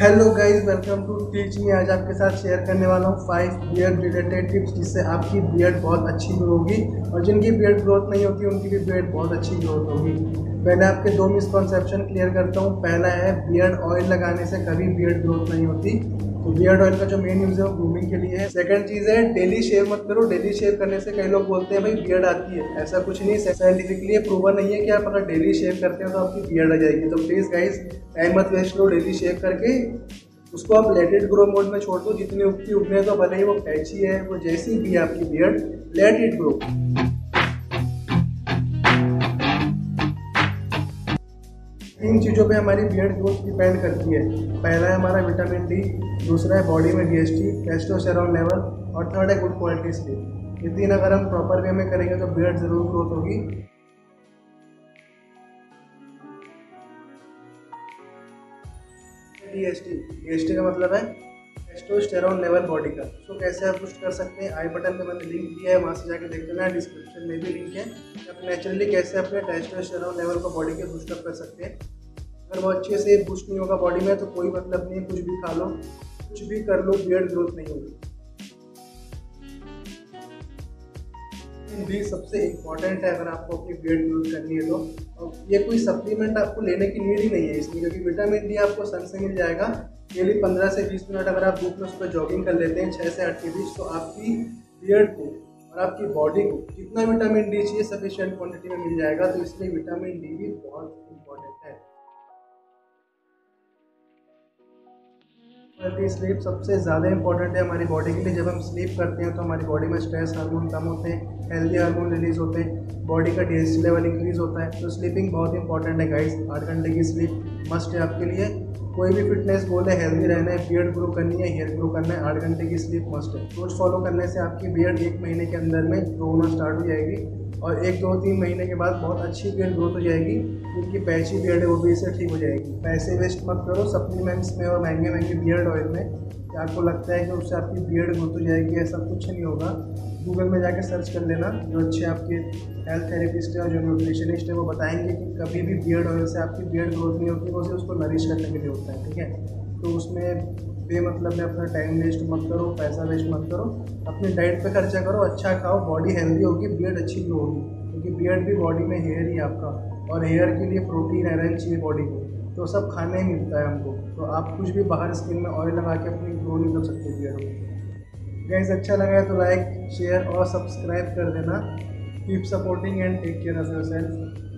Hello guys, welcome to teach me. आज आपके साथ शेयर करने वाला हूँ 5 बियर्ड रिलेटेड टिप्स जिससे आपकी बियर्ड बहुत अच्छी ग्रो होगी और जिनकी बियर्ड ग्रोथ नहीं होती उनकी भी बियर्ड बहुत अच्छी ग्रोथ होगी। पहले आपके 2 मिसकॉन्सेप्शन क्लियर करता हूँ। पहला है बियर्ड ऑयल लगाने से कभी बियर्ड ग्रोथ नहीं होती। तो बियर्ड ऑयल का जो मेन यूज़ है वो ग्रूमिंग के लिए है। सेकंड चीज़ है डेली शेव मत करो। डेली शेव करने से कई लोग बोलते हैं भाई बियर्ड आती है, ऐसा कुछ नहीं। साइंटिफिकली प्रूवन नहीं है कि आप अगर डेली शेव करते हो तो आपकी बियर्ड आ जाएगी। तो प्लीज़ गाइस, टाइम मत वेस्ट करो। डेली शेव करके उसको आप लेट इट ग्रो मोड में छोड़ दो। जितनी उगती उगने, तो भले ही वो कैची है, वो जैसी भी है आपकी बियर्ड, लेट इट ग्रो। तीन चीज़ों पे हमारी बियर्ड ग्रोथ डिपेंड करती है। पहला है हमारा विटामिन डी, दूसरा है बॉडी में डीएचटी, टेस्टोस्टेरोन लेवल, और थर्ड है गुड क्वालिटी स्लीप। ये तीन अगर हम प्रॉपर वे में करेंगे तो बियर्ड जरूर ग्रोथ होगी। डीएचटी का मतलब है टेस्टोस्टेरोन लेवल बॉडी का। उसको कैसे आप पुश कर सकते हैं, आई बटन पे मैंने लिंक दिया है, वहाँ से जाके देख लेना। डिस्क्रिप्शन में भी लिंक है। आप नेचुरली कैसे अपने टेस्टोस्टेरोन लेवल को बॉडी के बूस्ट अप कर सकते हैं। अगर वो अच्छे से बूस्ट नहीं होगा बॉडी में तो कोई मतलब नहीं है, कुछ भी खा लो, कुछ भी कर लो, बियर्ड ग्रोथ नहीं होगी। भी सबसे इम्पॉर्टेंट है अगर आपको अपनी बियर्ड ग्रोथ करनी है तो। ये कोई सप्लीमेंट आपको लेने की नीड ही नहीं है इसमें, क्योंकि विटामिन डी आपको सन से मिल जाएगा। डेली 15 से 20 मिनट अगर आप धूप में सुबह जॉगिंग कर लेते हैं 6 से 8 के बीच, तो आपकी बियर्ड को और आपकी बॉडी को जितना विटामिन डी चाहिए सफिशिएंट क्वांटिटी में मिल जाएगा। तो इसलिए विटामिन डी भी बहुत इम्पॉर्टेंट है। स्लीप सबसे ज़्यादा इंपॉर्टेंट है हमारी बॉडी के लिए। जब हम स्लीप करते हैं तो हमारी बॉडी में स्ट्रेस हार्मोन कम होते हैं, हेल्दी हार्मोन रिलीज होते हैं, बॉडी का डीएचटी लेवल इंक्रीज होता है। तो स्लीपिंग बहुत इंपॉर्टेंट है गाइस। 8 घंटे की स्लीप मस्ट है आपके लिए। कोई भी फिटनेस गोल है, हेल्दी रहना है, बियर्ड ग्रो करनी है, हेयर ग्रो करना है, 8 घंटे की स्लीप मस्ट है। रोज फॉलो करने से आपकी बियर्ड 1 महीने के अंदर में ग्रो होना स्टार्ट हो जाएगी और 1-2-3 महीने के बाद बहुत अच्छी बियर्ड ग्रोथ हो जाएगी। जिनकी पैची बियर्ड है वो भी इससे ठीक हो जाएगी। पैसे वेस्ट मत करो सप्लीमेंट्स में और महंगे महंगे बियर्ड ऑयल में कि आपको लगता है कि उससे आपकी बियर्ड ग्रोथ हो जाएगी। ऐसा कुछ नहीं होगा। गूगल में जाके सर्च कर लेना, जो अच्छे आपके हेल्थ थेरेपिस्ट है और जो न्यूट्रिशनिस्ट है वो बताएंगे कि कभी भी बियर्ड ऑयल से आपकी बियर्ड ग्रोथ नहीं होती, वो सिर्फ उसको नरिश करने के लिए होता है। ठीक है, तो उसमें बेमतलब में अपना टाइम वेस्ट मत करो, पैसा वेस्ट मत करो। अपनी डाइट पे खर्चा करो, अच्छा खाओ, बॉडी हेल्दी होगी, बियर्ड अच्छी ग्रो होगी। क्योंकि बियर्ड भी बॉडी में हेयर ही आपका, और हेयर के लिए प्रोटीन आयरन चाहिए बॉडी को, तो सब खाने ही मिलता है हमको। तो आप कुछ भी बाहर स्किन में ऑयल लगा के अपनी ग्रो नहीं कर सकते बियर्ड को। गाइस, अच्छा लगा है तो लाइक, शेयर और सब्सक्राइब कर देना। Keep supporting and take care of yourself.